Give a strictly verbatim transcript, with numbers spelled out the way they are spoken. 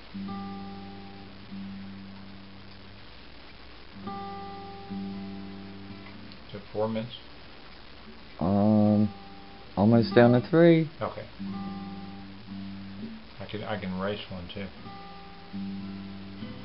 Is it four minutes? Um, almost down to three. Okay. I can I can race one too.